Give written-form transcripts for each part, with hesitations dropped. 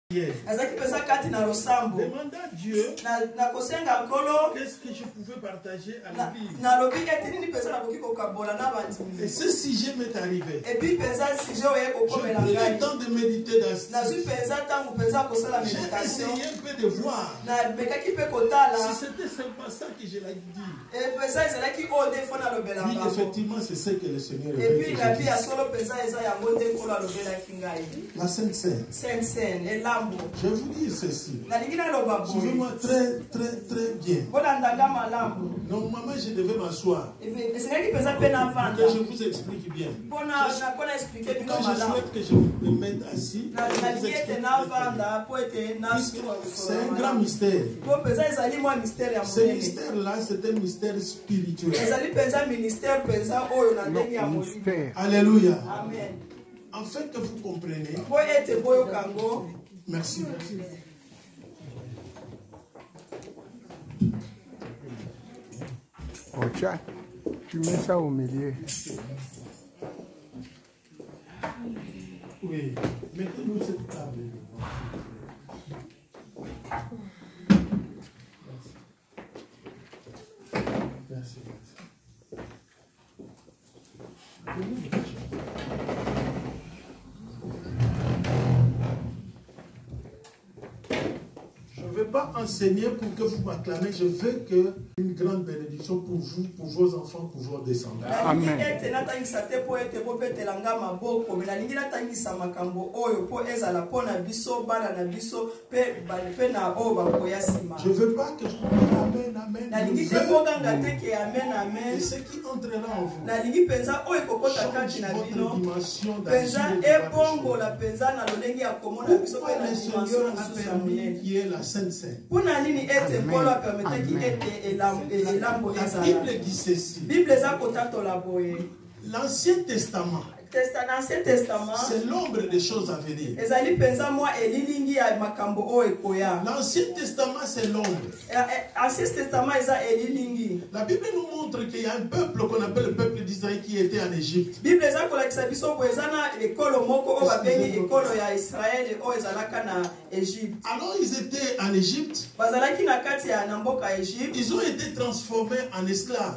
Demande à Dieu qu'est-ce que je pouvais partager à l'église. Et ce sujet m'est arrivé. J'ai pris le temps de méditer dans ce sujet. J'ai essayé un peu de voir si c'était seulement ça que je l'ai dit. Oui, effectivement, c'est ce que le Seigneur veut. La Sainte Seine. Je vais vous dire ceci. Suivez-moi très bien. Normalement, je devais m'asseoir. Que je vous explique bien. Quand je souhaite que je me mette assis, c'est un grand mystère. Ce mystère-là, c'est un mystère spirituel. Alléluia. Afin que vous compreniez. Merci. Ocha, tu mets ça au milieu. Oui, mettez-nous cette table. Merci. Je ne veux pas enseigner pour que vous m'acclamez. Je veux que une grande bénédiction pour vous, pour vos enfants, pour vos descendants. Amen. Je ne veux pas que vous dites amen, amen. Et ce qui entrera en vous change votre dimension d'action. Pourquoi le Seigneur a permis qu'il y ait la Sainte Seine? La Bible dit ceci. L'Ancien Testament, c'est l'ombre des choses à venir. L'Ancien Testament, c'est l'ombre. La Bible nous montre qu'il y a un peuple qu'on appelle le peuple d'Israël qui était en Égypte. Alors ils étaient en Égypte. Ils ont été transformés en esclaves.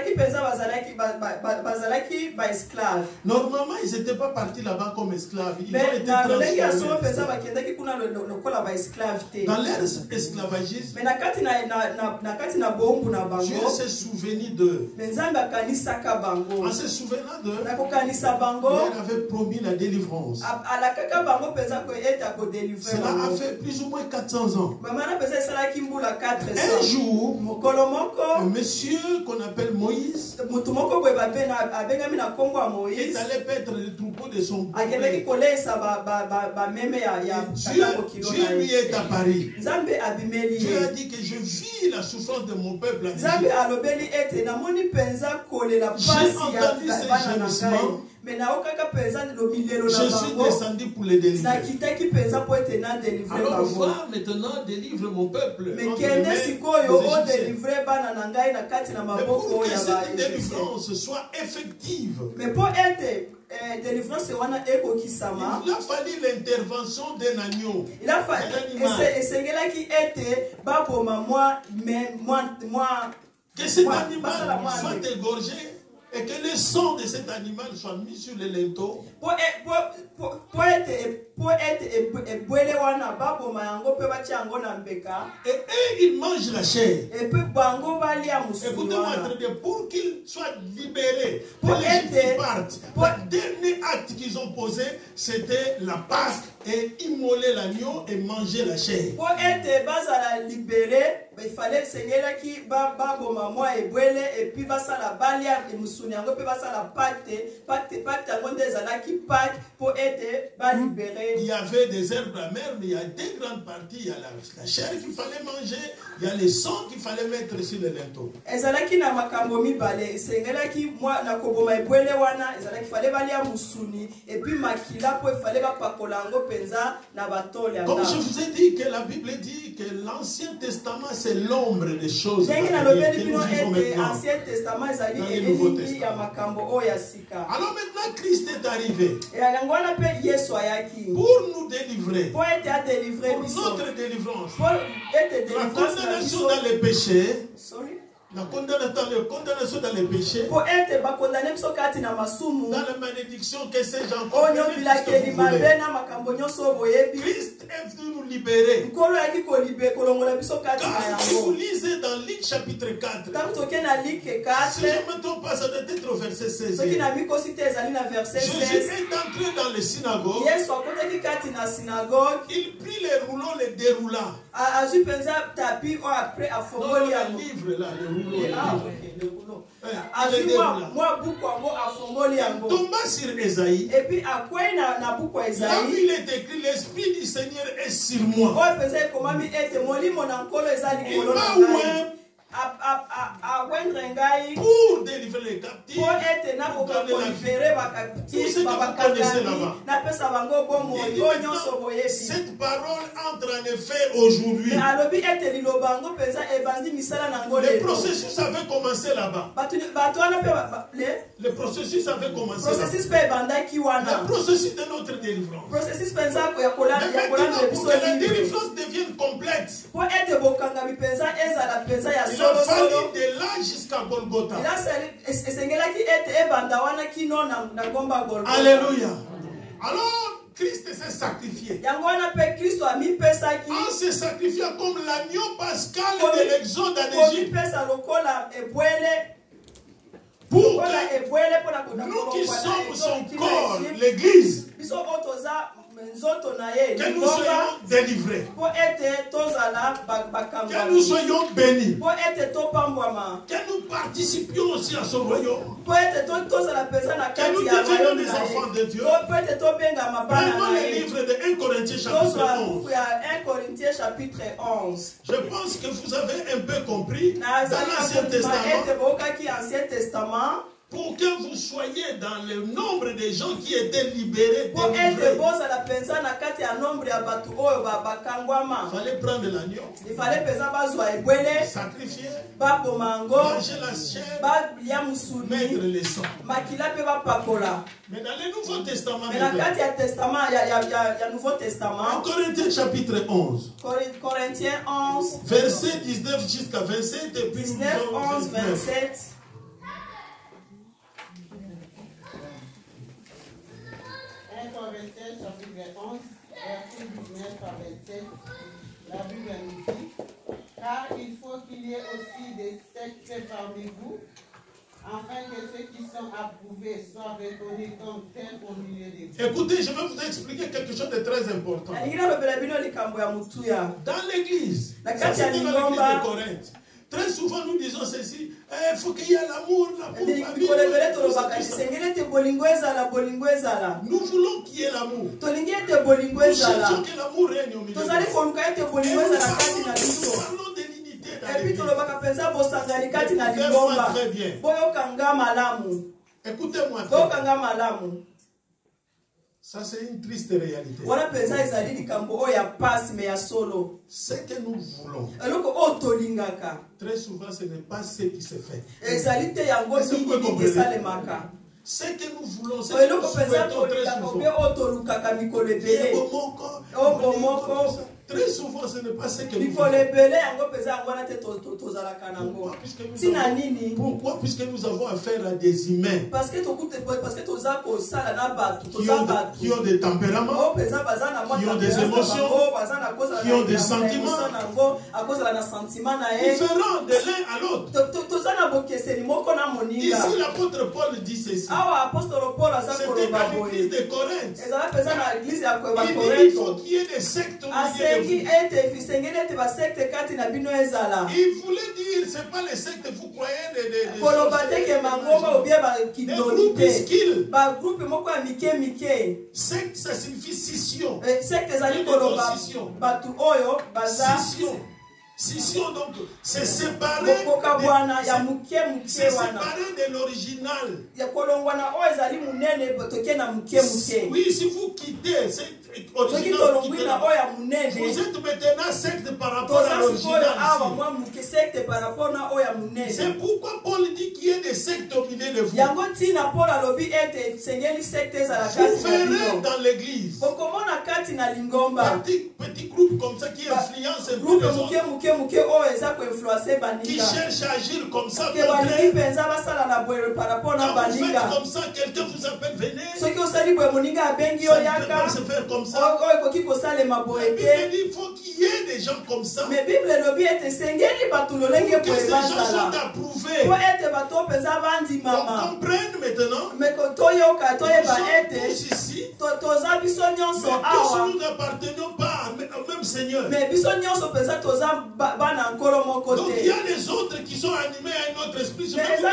Normalement, ils n'étaient pas partis là-bas comme esclaves. Ils ont été transformés. Dans leur esclavagisme, Dieu s'est souvenu d'eux. En se souvenant d'eux, il leur avait promis la délivrance. Cela a fait plus ou moins 400 ans. Un jour, un monsieur qu'on appelle Moïse, il allait paître le troupeau de son peuple. Dieu lui est apparu. Dieu a dit que je vis la souffrance de mon peuple. J'ai entendu ces gémissements. Je suis descendu pour les délivrer. Alors va maintenant délivre mon peuple. Mais pour que cette délivrance soit effective, il a fallu l'intervention d'un agneau. Que cet animal soit égorgé et que le sang de cet animal soit mis sur le linteau. Et eux, ils mangent la chair. Écoutez-moi très bien, pour qu'ils soient libérés, pour qu'ils partent, le dernier acte qu'ils ont posé, c'était la Pâque et immoler l'agneau et manger la chair. Pour être libéré, il fallait que et puis la balia et pour être libéré. Il y avait des herbes amères, mais il y a deux grandes parties. Il y a la chair qu'il fallait manger, il y a le sang qu'il fallait mettre sur le linteau. Comme je vous ai dit que la Bible dit que l'Ancien Testament c'est l'ombre des choses que nous vivons maintenant. Dans le Nouveau Testament. Alors maintenant Christ est arrivé. Pour nous délivrer. Pour notre délivrance. La condamnation dans les péchés. La condamnation dans les péchés. Dans la malédiction que ces gens Christ est venu nous libérer. Quand vous lisez dans Luc chapitre 4, si je ne me trompe pas, ça doit être au verset 16. Jésus est entré dans les synagogues. Il prit les rouleaux, les déroula. Non, le livre là, le rouleau. Tomba sur Esaïe. Et puis là où il est écrit, l'Esprit du Seigneur est sur moi. Il m'a ouvert pour délivrer les captifs, pour donner la vie. Tout ce que vous connaissez là-bas. Cette parole entre en effet aujourd'hui. Le processus avait commencé là-bas. Le processus avait commencé là-bas. Le processus de notre délivrance. Mais maintenant, pour que la délivrance devienne complète, il a fallu de là jusqu'à Golgotha. Alléluia. Alors, Christ s'est sacrifié. En se sacrifiant comme l'agneau pascal de l'exode en Égypte. Pour que nous qui sommes son corps, l'Église, que nous soyons délivrés, que nous soyons bénis, que nous participions aussi à son royaume, que nous devenions des enfants de Dieu. Prenons le livre de 1 Corinthiens chapitre 11. Je pense que vous avez un peu compris dans l'Ancien Testament. Pour que vous soyez dans le nombre de gens qui étaient libérés, délivrés. Il fallait prendre l'agneau, sacrifier, manger la chair, mettre le sang. Mais dans le Nouveau Testament, Corinthiens chapitre 11, verset 19 jusqu'à 27, et puis 19, 11, 27. 1 Corinthiens chapitre 11, verset 19 à 27, la Bible nous dit: car il faut qu'il y ait aussi des sectes parmi vous, afin que ceux qui sont approuvés soient reconnus comme tels au milieu des vous. Écoutez, je vais vous expliquer quelque chose de très important. Dans l'église, ça c'était dans l'église de Corinthe. Très souvent nous disons ceci, il faut qu'il y ait l'amour, l'amour. Nous voulons qu'il y ait l'amour. Nous cherchons que l'amour règne au milieu de nous. Parlons de l'unité dans l'église. Écoutez-moi très bien. Ça, c'est une triste réalité. Ce que nous voulons, très souvent, ce n'est pas ce qui se fait. Ce que nous voulons, c'est que nous souhaitons très souvent, ce n'est pas ce que nous voulons. Pourquoi? Puisque nous avons affaire à des humains qui ont des tempéraments, qui ont des émotions, qui ont des sentiments différents de l'un à l'autre. Ici, l'apôtre Paul dit ceci. C'était à l'église de Corinthe. Il faut qu'il y ait des sectes au milieu de vous. Il voulait dire, ce n'est pas les sectes, vous croyez des secte, ça signifie scission. Scission, donc, c'est séparé de l'original. Oui, si vous quittez, originale, vous êtes maintenant secte par rapport à l'original. C'est pourquoi Paul dit qu'il y a des sectes au milieu de vous. Vous verrez dans l'église petit groupe comme ça qui influence un peu les autres, qui cherche à agir comme ça. Quand vous faites comme ça, quelqu'un vous appelle, venez. Ça ne peut pas se faire comme ça. Il faut qu'il y ait des gens comme ça. Pour que ces gens soient approuvés. On comprenne maintenant. Nous sommes tous ici. Mais tous nous n'appartenons pas au même Seigneur. Donc il y a les autres qui sont animés à un autre esprit. Je vais vous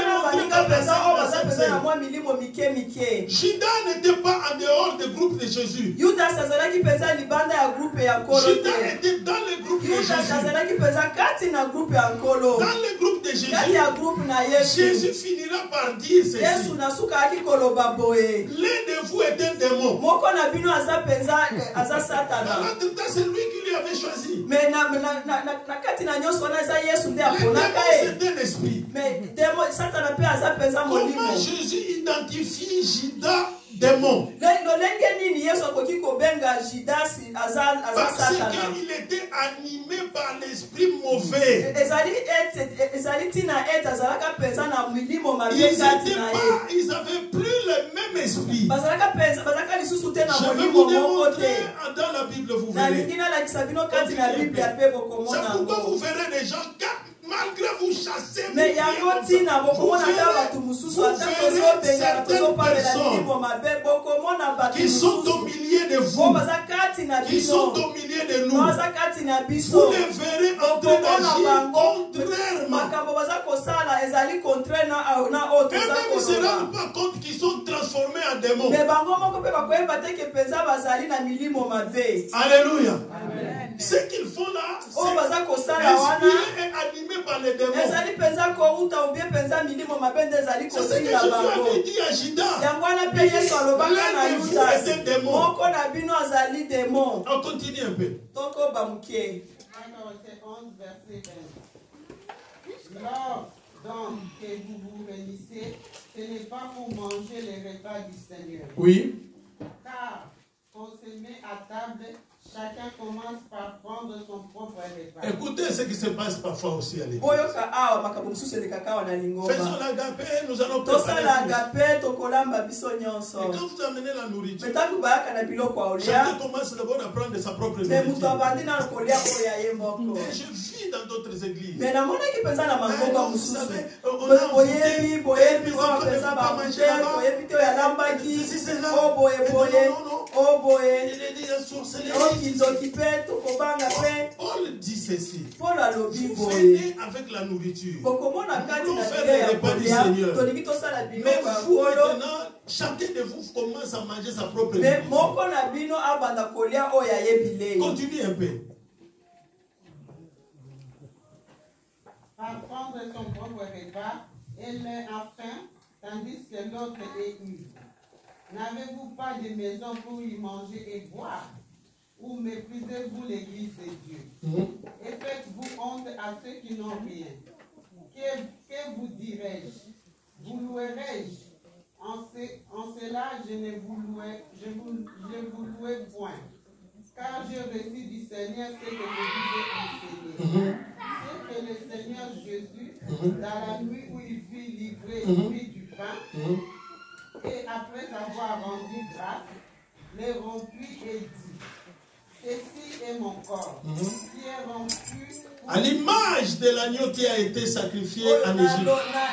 démontrer. Judas n'était pas en dehors du groupe de Jésus. Judas était dans le groupe de Jésus. Dans le groupe de Jésus, Jésus finira par dire ceci. L'un de vous est un démon. Dans l'autre temps, c'est lui qui lui avait choisi. Le démon, c'est un esprit. Comment Jésus identifie Judas démon? Parce qu'il était animé par l'esprit mauvais. Ils n'avaient plus le même esprit. Je vais vous démontrer dans la Bible, vous verrez. C'est pourquoi vous verrez des gens malgré vous chasser, vous verrez certaines personnes qui sont au milieu de vous, qui sont au milieu de nous. Vous les verrez en train d'agir contrairement. Eux-mêmes ne se rendent pas compte qu'ils sont transformés en démons. Alléluia. Ce qu'ils font là, c'est inspiré et animé par les démons. C'est ce que Jésus avait dit à Judas. L'un de vous est un démon. On continue un peu. Lors donc que vous vous réunissez, ce n'est pas pour manger les repas du Seigneur. Oui. Car on se met à table. Chacun commence par prendre son propre repas. Écoutez ce qui se passe parfois aussi à l'église. Faisons l'agapé, nous allons préparer. Et quand vous amenez la nourriture, chacun commence d'abord à prendre sa propre nourriture. Et je vis dans d'autres églises. Vous savez, on a envoûté, et les enfants ne peuvent pas manger là-bas. Si c'est là, non. Il est dit à source. Paul dit ceci. Vous venez avec la nourriture. Nous voulons faire les repas du Seigneur. Mais vous maintenant, chacun de vous commence à manger sa propre nourriture. Continuez un peu. Par prendre son propre repas, et l'un a faim, tandis que l'autre est ivre. N'avez-vous pas de maison pour y manger et boire? Ou méprisez-vous l'église de Dieu? Et faites-vous honte à ceux qui n'ont rien? Que vous dirai-je? Vous louerai-je? En cela, je vous louerai point. Car j'ai reçu du Seigneur ce que je vous ai enseigné. C'est que le Seigneur Jésus, dans la nuit où il fut livré, prit du pain, et après avoir rendu grâce, le rompit et dit: ceci est mon corps, qui est rompu. À l'image de l'agneau qui a été sacrifié en Égypte.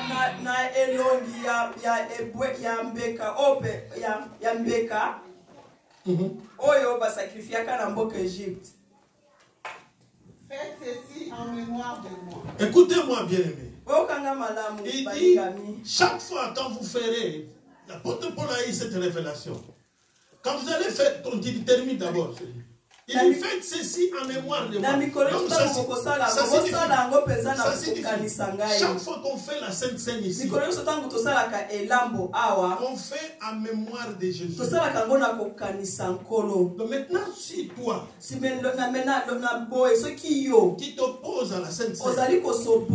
Faites ceci en mémoire de moi. Écoutez-moi bien aimé. Il dit, chaque fois quand vous ferez, l'apôtre Paul a eu cette révélation. Quand vous allez faire, on dit, termine d'abord. Il fait ceci en mémoire de moi. Donc ça signifie chaque fois qu'on fait la Sainte Seine ici, on fait en mémoire de Jésus. Donc maintenant, si toi qui t'oppose à la Sainte Seine, ça signifie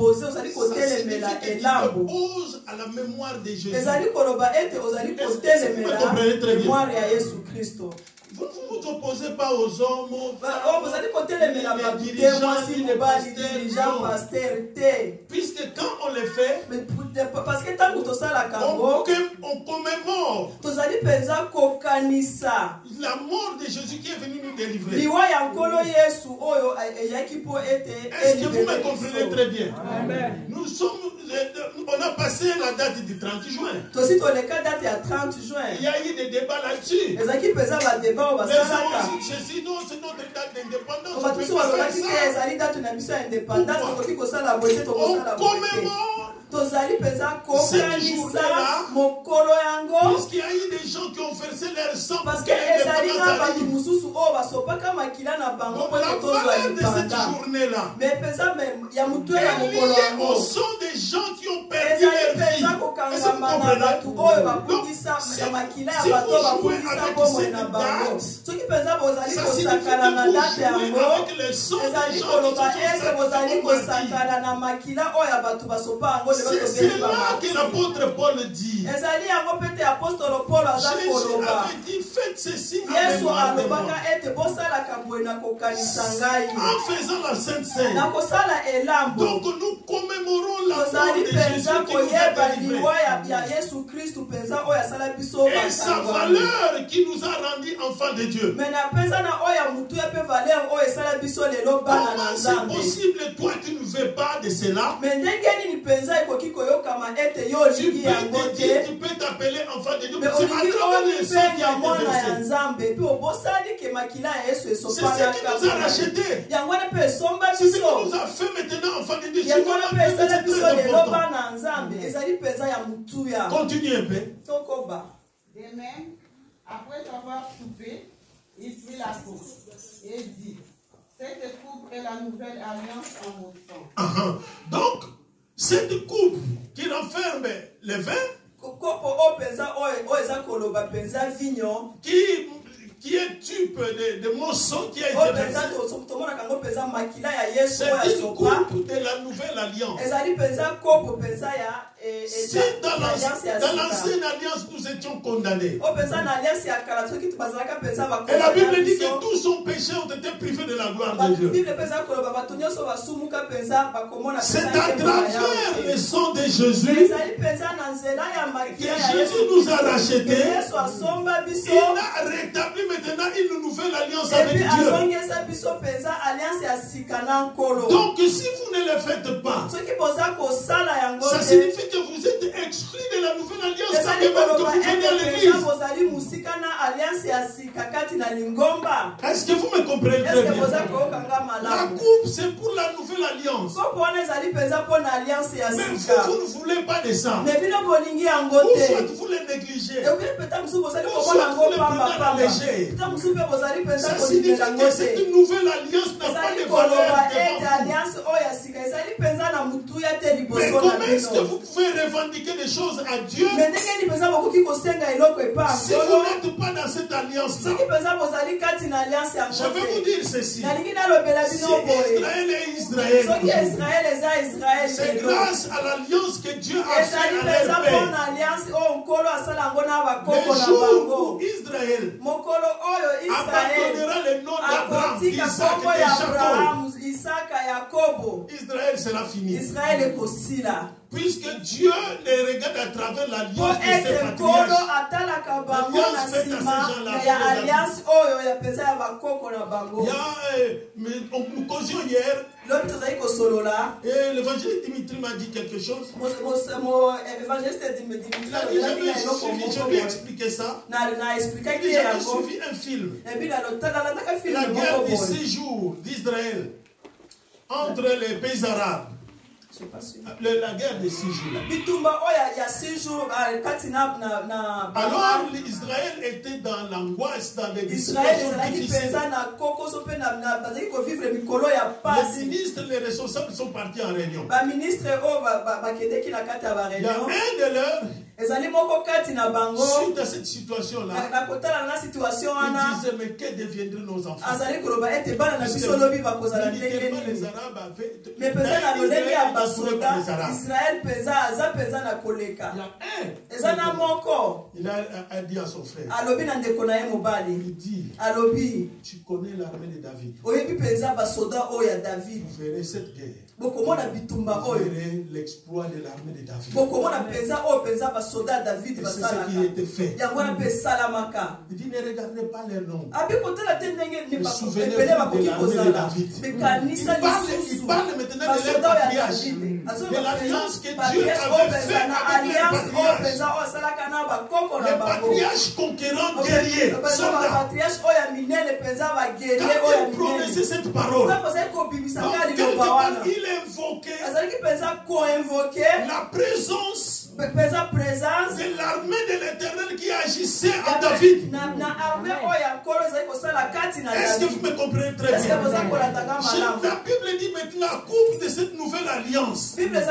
qu'il t'oppose à la mémoire de Jésus. Est-ce que vous me comprenez très bien? Vous ne vous opposez pas aux hommes, aux dirigeants, puisque quand on le fait, on commémore la mort de Jésus qui est venu nous délivrer. Est-ce que vous me comprenez très bien? On a passé la date du 30 juin. Il y a eu des débats là-dessus. Les gens aussi, ceci, non, c'est notre date d'indépendance. On peut pas faire ça. On commémore cette journée-là, puisqu'il y a eu des gens qui ont versé leur sang pour que l'indépendance arrive. Donc la valeur de cette journée-là est liée au sang des gens qui ont perdu leur vie. Est-ce que vous comprenez? Donc, si vous jouez avec cette date, ça signifie que vous jouez avec le sang des gens qui sont c'est là que l'apôtre Paul dit. Jésus avait dit, faites ceci en mémoire de moi. En faisant la Sainte Seine. Donc nous commémorons la mort de Jésus qui nous a délivrés. Et sa valeur qui nous a rendus enfants de Dieu. Comment c'est possible, toi tu ne veux pas de cela? Tu peux t'appeler enfant de Dieu. C'est à travers le sang qui a été versé. C'est ce qui nous a rachetés. C'est ce qui nous a fait maintenant enfant de Dieu. C'est très important. Continue un peu. De même, après avoir soupé, il prit la coupe et dit, cette coupe est la nouvelle alliance en mon sang. Donc, cette coupe qui renferme le vin, qui est type de mon sang qui a été versé, c'est une coupe de la nouvelle alliance. Si dans l'ancienne alliance nous étions condamnés, et la Bible dit que tous son péché ont été privés de la gloire de Dieu. C'est à travers le sang de Jésus que Jésus nous a rachetés. Il a rétabli maintenant une nouvelle alliance avec Dieu. Donc si vous ne le faites pas, ça signifie que vous êtes exclus de la nouvelle alliance quand même que vous venez à l'église. Est-ce que vous me comprenez très bien? La coupe c'est pour la nouvelle alliance. Mais vous ne voulez pas de ça. Ou soit vous les négligez. Ou soit vous les prenez à léger. Ça signifie que cette nouvelle alliance n'a pas de valeur devant vous. Mais comment est-ce que vous pouvez revendiquer des choses à Dieu si vous n'êtes pas dans cette alliance-là? Je vais vous dire ceci. Si Israël est Israël, c'est grâce à l'alliance que Dieu a fait à leur père. Le jour où Israël abandonnera le nom d'Abraham, Isaac et Jacob, Israël sera fini. Puisque Dieu les regarde à travers l'alliance de ses patriarches. L'alliance faite à ces gens-là. Nous causions hier. Et l'évangéliste Dimitri m'a dit quelque chose. Il a dit, je lui ai expliqué ça. J'avais suivi un film. La guerre des 6 jours d'Israël entre les pays arabes. La guerre de 6 jours. Alors Israël était dans l'angoisse, dans des situations difficiles. Les ministres, les responsables sont partis en réunion. Il y a un de leurs, suite à cette situation-là, il disait, mais que deviendraient nos enfants? Les Arabes il a dit à son frère, il dit, tu connais l'armée de David. Vous verrez cette guerre. Vous verrez l'exploit de l'armée de David. Et c'est ce qui a été fait. Il dit, ne regardez pas les noms. Souvenez-vous de l'armée de David. Il parle maintenant de leur patriarche, de l'alliance que Dieu avait faite avec les patriarches. Les patriarches conquérants guerriers, soldats. Quand il prononçait cette parole, il invoquait la présence de l'armée de l'Éternel qui agissait en David. Est-ce que vous me comprenez très bien? La Bible dit maintenant la coupe de cette nouvelle alliance.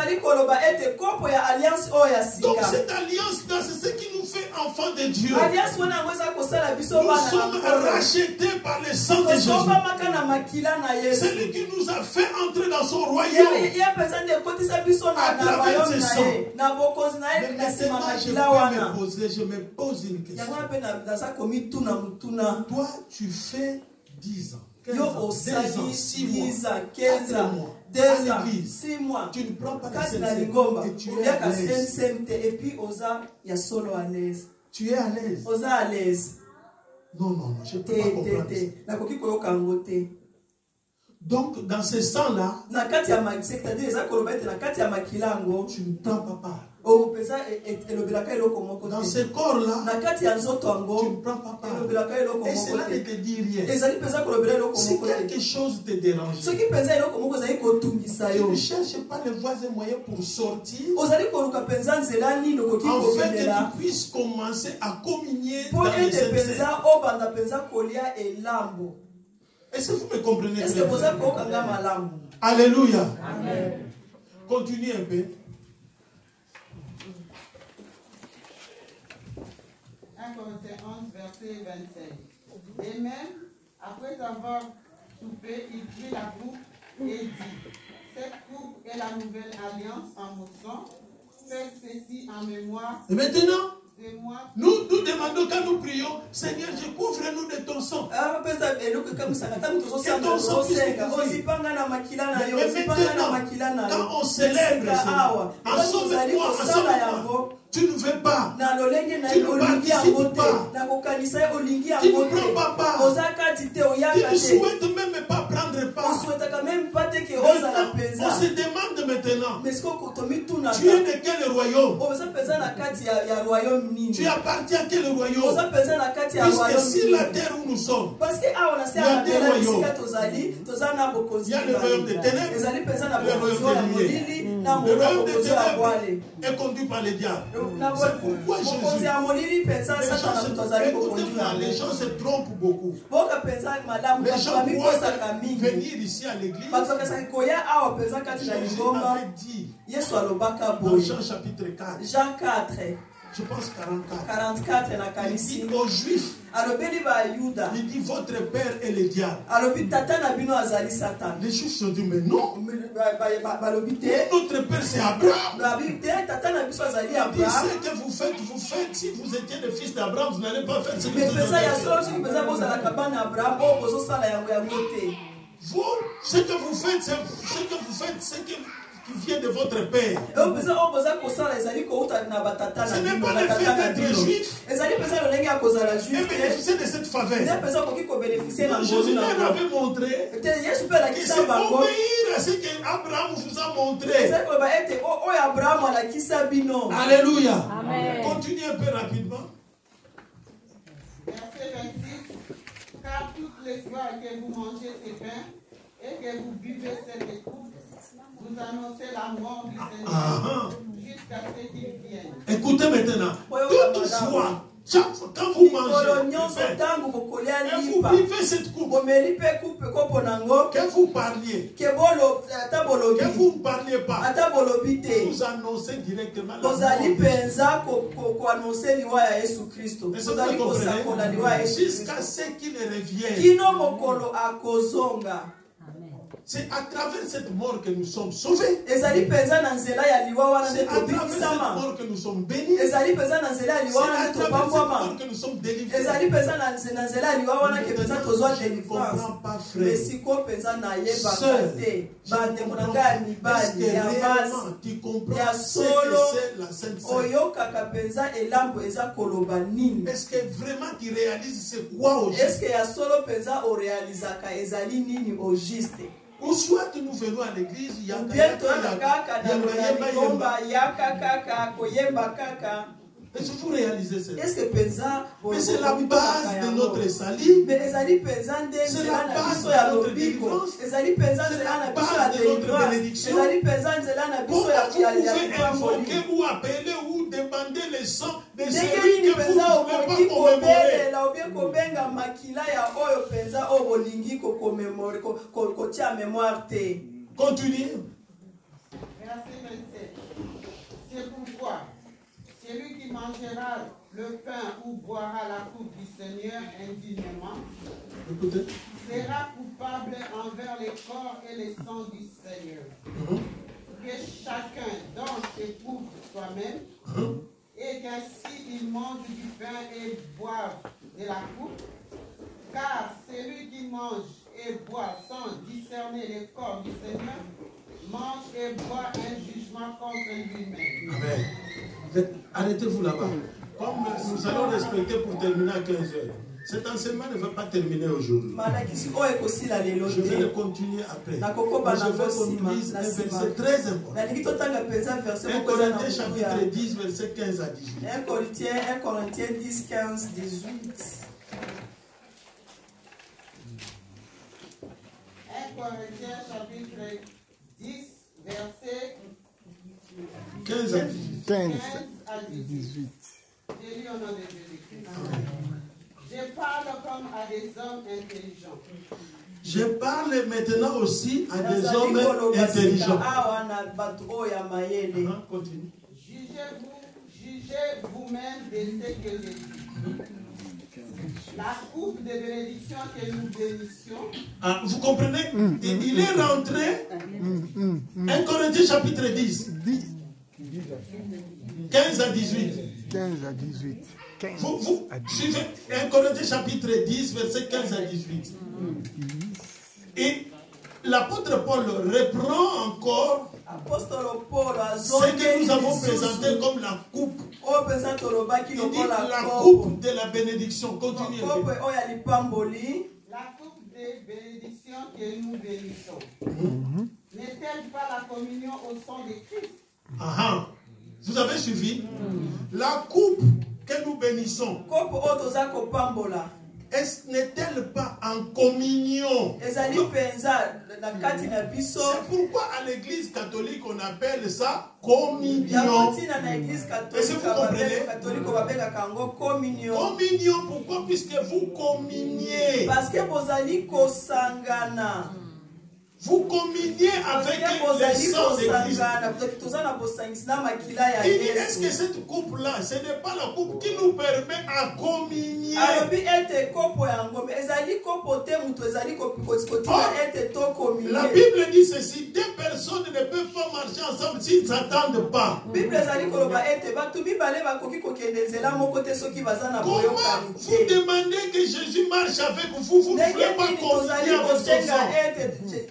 Donc cette alliance-là, c'est ce qui nous fait enfants de Dieu. Nous sommes rachetés par le sang de Jésus. C'est lui qui nous a fait entrer dans son royaume à travers ses sangs. Mais maintenant, je me pose une question. Toi, tu fais 10 ans, 15 ans, 2 ans, 6 mois, 4 mois, 2 ans, 6 mois. Tu ne prends pas de CNCM et tu es à l'aise. Tu es à l'aise. Non, je ne peux pas comprendre ça. Donc, dans ce sang-là, tu ne prends pas part. Dans ce corps-là, tu ne prends pas part. Et cela ne te dit rien. Si quelque chose te dérange, tu ne cherches pas les voies et moyens pour sortir, afin que tu puisses commencer à communier dans les saints. Est-ce que vous me comprenez? Alléluia. Amen. Continue un peu. 1 Corinthiens 11, verset 27. Et même, après avoir soupé, il prit la coupe et dit, cette coupe est la nouvelle alliance en mon sang. Faites ceci en mémoire. Et maintenant, nous demandons quand nous prions, Seigneur, recouvre-nous de ton sang. Que ton sang puisse nous couvrir. Mais maintenant, quand on célèbre, ensauve-moi, tu ne veux pas. Tu ne participes pas. Tu ne prends pas part. Tu ne souhaites même pas prendre part. On se demande maintenant, tu es de quel royaume? Tu appartiens à quel royaume? Puisque sur la terre où nous sommes, il y a deux royaumes. Il y a le royaume des ténèbres, le royaume des lumières. Le royaume des ténèbres est conduit par les diables. C'est pourquoi Jésus, les gens se trompent beaucoup. Les gens croient venir ici à l'église. Jésus avait dit dans Jean chapitre 4. Jean 4. Je pense 44. 44 il dit aux Juifs, il dit votre père est le diable. Les Juifs se disent mais non. Notre père c'est Abraham. Il dit ce que vous faites, si vous étiez le fils d'Abraham, vous n'allez pas faire ce que vous faites. Vous, ce que vous faites, c'est que qui vient de votre père. Ce n'est pas le fait d'être juif et bénéficier de cette faveur. Jésus leur avait montré que c'est obéir à ce qu'Abraham vous a montré. Alléluia. Amen. Continuez un peu rapidement. Verset 26. Car toutes les fois que vous mangez ces pains et que vous buvez cette coupe, Vous annoncez la mort du Seigneur jusqu'à ce qu'il vienne. Écoutez maintenant, toutefois, chaque fois quand vous mangez, et vous buvez cette coupe, que vous parliez, que vous ne parliez pas, vous annoncez directement la mort jusqu'à ce qu'il revienne. C'est à travers cette mort que nous sommes sauvés. C'est à travers cette mort que nous sommes bénis. C'est à travers cette mort que nous sommes délivrés. Je ne comprends pas, frère. Seul, est-ce que réellement tu comprends ce que c'est la Sainte Seine? Est-ce que vraiment tu réalises c'est quoi au juste? Ou soit nous venons à l'église, il y a est-ce que vous réalisez ça? Mais c'est la base de notre salut. C'est la base de notre délivrance. C'est la base de notre bénédiction. Comment vous pouvez invoquer ou appeler ou demander le sang de celui que vous ne pouvez pas commémorer? Continuez. Verset 27. C'est pourquoi celui qui mangera le pain ou boira la coupe du Seigneur indignement sera coupable envers les corps et les sangs du Seigneur. Que chacun donne ses coupes soi-même et qu'ainsi il mange du pain et boive de la coupe. Car celui qui mange et boit sans discerner les corps du Seigneur mange et boit un jugement contre lui-même. Amen. Arrêtez-vous là-bas. Comme nous allons respecter pour terminer à 15h. Cet enseignement ne va pas terminer aujourd'hui. Je vais le continuer après. Mais je veux qu'on lise un verset très important. 1 Corinthiens chapitre 10, verset 15 à 18. 1 Corinthiens 10, 15, 18. 1 Corinthiens chapitre 10, verset 15 à 18. 15 à 18. J'ai lu au nom de Jésus-Christ. Je parle comme à des hommes intelligents. Je parle maintenant aussi à des hommes intelligents. Continue. Jugez vous-même de ce que j'ai dit. La coupe de bénédiction que nous bénissions. Vous comprenez? Il est rentré. 1 Corinthiens chapitre 10. 15 à 18. 15 à 18. Vous suivez 1 Corinthiens chapitre 10, verset 15 à 18. Et l'apôtre Paul reprend encore ce que nous avons présenté comme la coupe. Il dit la coupe de la bénédiction. Continuez. La coupe de bénédiction que nous bénissons. N'est-elle pas la communion au sang de Christ? Vous avez suivi? La coupe que nous bénissons, n'est-elle pas en communion? C'est pourquoi à l'église catholique on appelle ça communion. Est-ce que vous comprenez? Communion, pourquoi? Puisque vous communiez. Vous communiez avec le sang de Christ. Il dit, est-ce que cette coupe-là, ce n'est pas la coupe qui nous permet à communier? La Bible dit ceci, deux personnes ne peuvent pas marcher ensemble s'ils ne s'attendent pas. Comment vous demandez que Jésus marche avec vous, vous ne voulez pas communier avec son sang?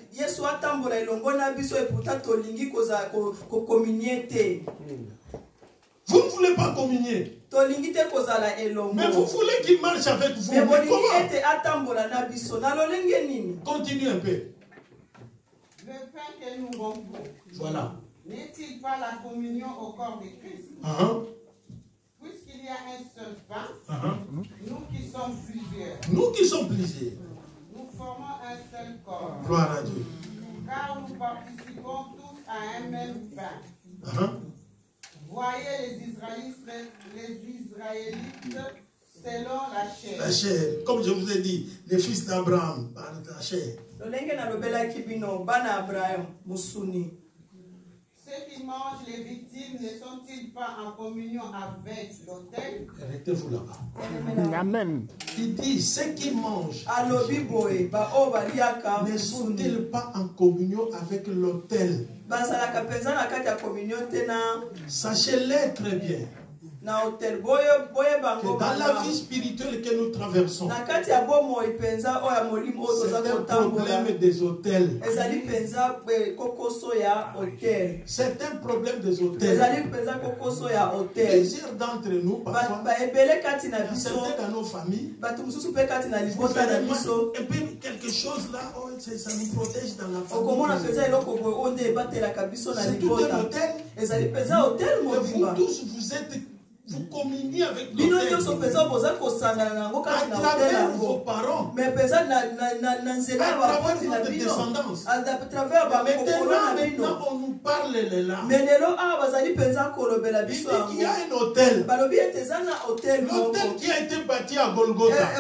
Vous ne voulez pas communier. Mais vous voulez qu'il marche avec vous. Mais comment? Continue un peu. Le pain que nous rompons. Voilà. N'est-il pas la communion au corps de Christ? Puisqu'il y a un seul pain, nous qui sommes plusieurs. Nous formons un seul corps. Gloire à Dieu. Car nous participons un même pain. Voyez les Israélites selon la chair. La chair, comme je vous ai dit, les fils d'Abraham par la chair. Ceux qui mangent les victimes ne sont-ils pas en communion avec l'autel? Arrêtez-vous là-bas. Amen. Il dit, ceux qui mangent ne sont-ils pas en communion avec l'autel? Sachez-le très bien. Que dans la vie spirituelle que nous traversons, c'est un problème des hôtels. C'est un problème des hôtels. Plusieurs d'entre nous, parfois, certains dans nos familles, vous verrez un peu quelque chose là, oh, ça nous protège dans la famille. C'est tout un hôtel. Et vous tous, vous êtes... Vous communiez avec l'autel à travers vos parents, à travers notre descendance. Maintenant, on nous parle les larmes. Il dit qu'il y a un hôtel. L'hôtel qui a été bâti à Golgotha.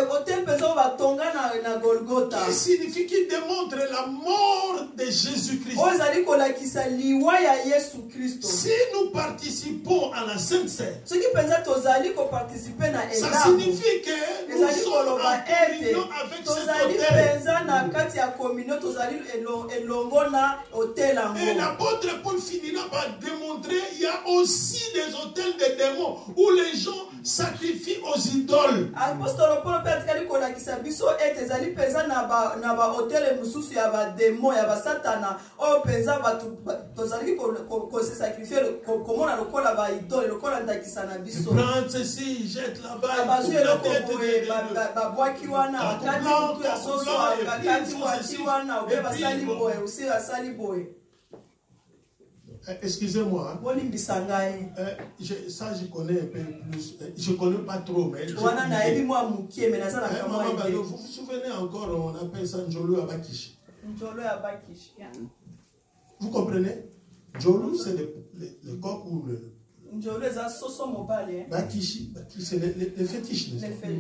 Qui signifie qu'il démontre la mort de Jésus-Christ. Si nous participons à la Sainte Seine, ça signifie que nous sommes en communion avec cet hôtel. Et l'apôtre Paul finira par démontrer qu'il y a aussi des hôtels de démons où les gens sacrifient aux idoles. Prends ceci, jette là-bas. Excusez-moi. Ça, je connais un peu plus. Je ne connais pas trop, mais. Vous vous souvenez encore, on appelle ça Njolo Abakishi. Vous comprenez? Njolo, c'est le coq ou le. Bakishi, c'est le fétiche.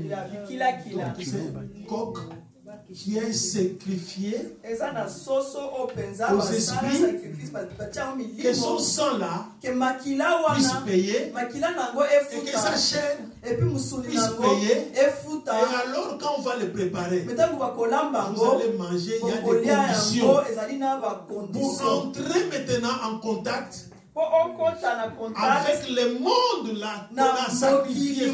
C'est coq qui est sacrifié aux esprits, que son sang là puisse payer et que sa chair puisse payer. Et alors quand on va le préparer, vous allez manger, il y a des conditions pour entrer maintenant en contact avec le monde là qu'on a sacrifié.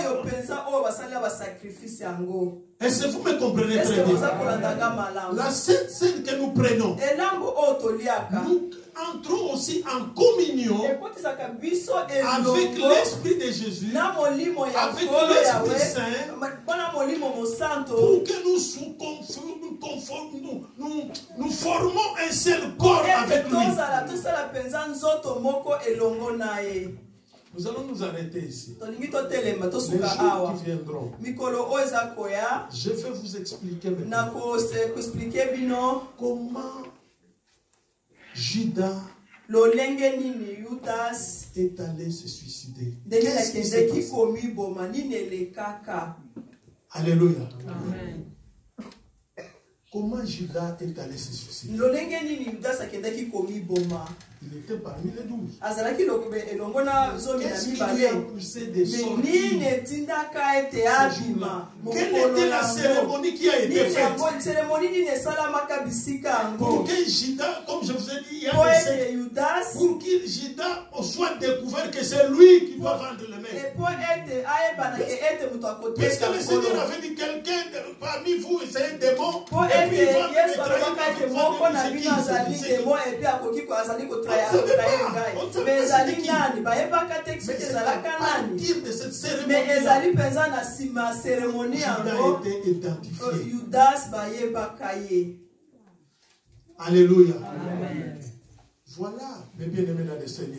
Est-ce que vous me comprenez très bien? La Sainte Seine que nous prenons, nous entrons aussi en communion avec l'Esprit de Jésus, avec l'Esprit Saint, pour que nous formons un seul corps avec lui. Nous allons nous arrêter ici. Les jours qui viendront, je vais vous expliquer maintenant comment Judas est allé se suicider. Qu'est-ce qui s'est passé? Alléluia. Amen. Comment Judas est allé se suicider? Il était parmi les 12. Qu'est-ce qui lui a poussé de sortir? Quelle était la cérémonie qui a été faite? Pour que Judas, comme je vous ai dit, il y a des pour que Judas soit découvert que c'est lui qui doit vendre le maître. Puisque le Seigneur avait dit quelqu'un parmi vous, c'est un démon. Et puis il va de cette cérémonie, a été identifié. Alléluia. Amen. Voilà, mes bien-aimés dans le Seigneur.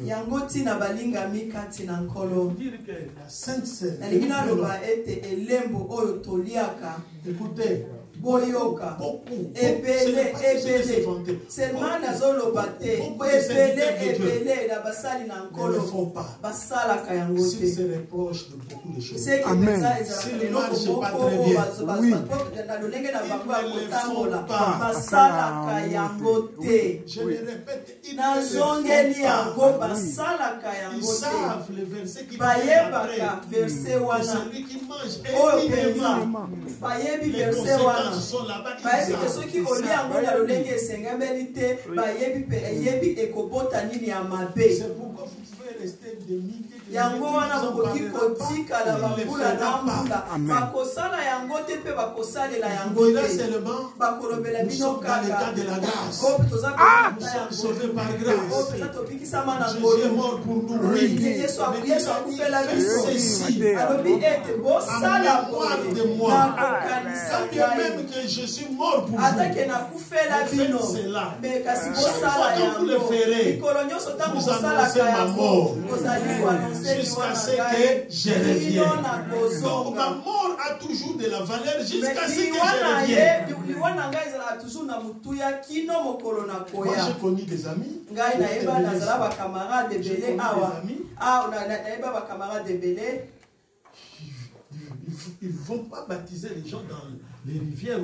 Dire que la Sainte Seine, écoutez, boyoka ebele seulement nazoloba te ebele na basali na nkolo basalaka yango te. Amen. na lolenge na bango ya kotambola basalaka yango te. nazongeli yango basalaka yango te. bayebaka verse wana oyo penza bayebi verse wana bayebi ke soki olia yango na lolenge esengameli te bayebi pe eyebi ekobota nini ya mabe. yango wana bokoki kotikala bambula na mbula bakosala yango te mpe bakosalela yango te bakolobela bino kaka oyo toza tobikisama na ngolo yesu akufela biso alobi ete bosala boye nakokanisa atake nakufela bino me kasi bosala yango mikolo nyonso ntango bosalaka yango kozali jusqu'à ce que je revienne. Donc ma mort a toujours de la valeur jusqu'à ce que je revienne. Moi j'ai connu des amis. Ils ne vont pas baptiser les gens dans les rivières.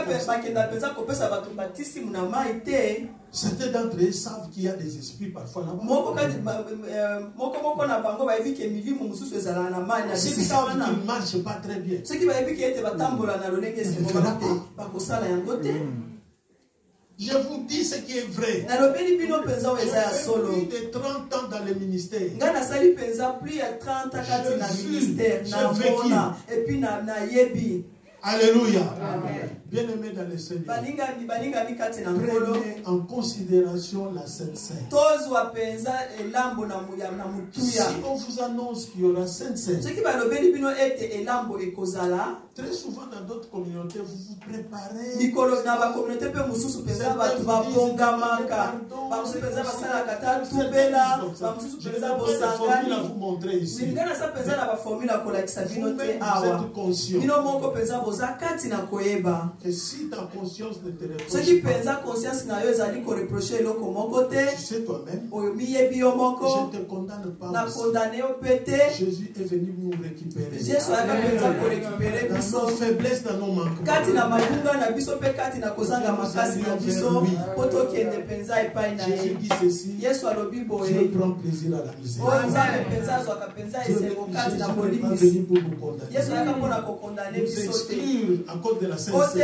Certains d'entre eux savent qu'il y a des esprits parfois là-bas. S'ils savent qu'ils ne marchent pas très bien, je vous dis ce qui est vrai. J'ai plus de 30 ans dans le ministère. J'ai vécu. Alléluia. Bien-aimés dans le Seigneur, prenez en considération la Sainte Seine. Si on vous annonce qu'il y aura Sainte Seine, très souvent dans d'autres communautés, vous vous préparez. Je vais vous montrer ici. Vous êtes conscient. Et si ta conscience ne te reproche pas, tu sais toi-même, je ne te condamne pas. Jésus est venu nous récupérer. Dans nos faiblesses, dans nos manquements. Jésus dit ceci, je prends plaisir à la misère. Je ne suis pas venu pour vous condamner. Nous exclure à cause de la Sainte Seine.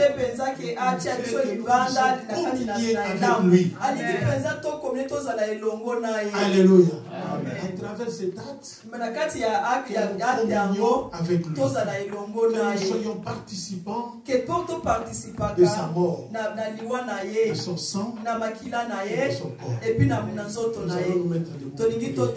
Alléluia. À travers cet acte, avec lui, que nous soyons participants de sa mort, de son sang et de son corps. Nous allons nous mettre debout.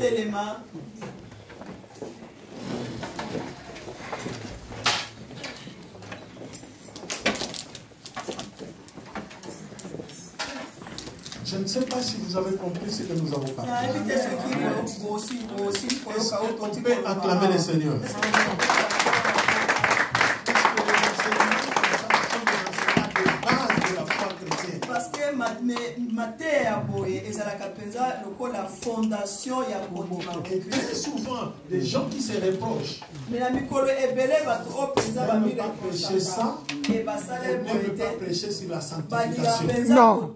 Je ne sais pas si vous avez compris ce que nous avons parlé. Est-ce qu'on peut acclamer le Seigneur? Parce que et très souvent, des gens qui se reprochent ne peuvent pas prêcher ça, ne peuvent pas prêcher sur la sanctification. Non.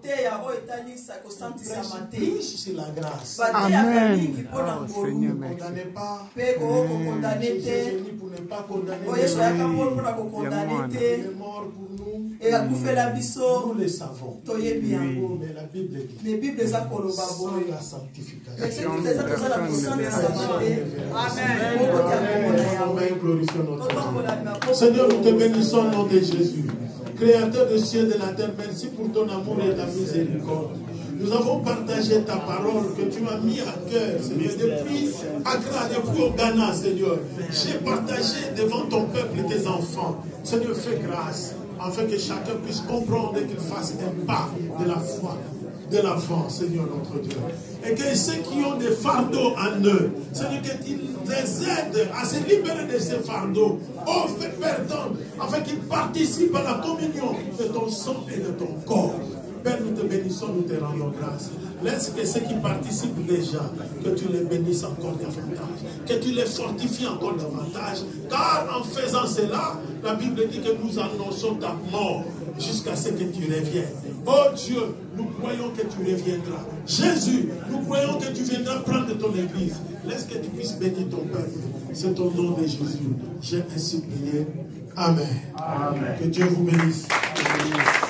Plus sur la grâce. Amen. Ne condamnez pas. Jésus est venu pour ne pas condamner. Il est mort pour nous. Nous le savons. Mais la Bible dit sans la sanctification. Seigneur, nous te bénissons au nom de Jésus. Créateur du ciel et de la terre, merci pour ton amour et ta miséricorde. Nous avons partagé ta parole que tu m'as mis à cœur, Seigneur, depuis Accra, depuis au Ghana, Seigneur. J'ai partagé devant ton peuple et tes enfants. Seigneur, fais grâce, afin que chacun puisse comprendre et qu'il fasse un pas de la foi de l'enfant, Seigneur notre Dieu. Et que ceux qui ont des fardeaux en eux, Seigneur, que tu les aides à se libérer de ces fardeaux, afin qu'ils participent à la communion de ton sang et de ton corps. Père, nous te bénissons, nous te rendons grâce. Laisse que ceux qui participent déjà, que tu les bénisses encore davantage, que tu les fortifies encore davantage, car en faisant cela, la Bible dit que nous annonçons ta mort jusqu'à ce que tu reviennes. Oh Dieu, nous croyons que tu reviendras. Jésus, nous croyons que tu viendras prendre ton église. Laisse que tu puisses bénir ton peuple. C'est au nom de Jésus. J'ai ainsi prié. Amen. Amen. Que Dieu vous bénisse.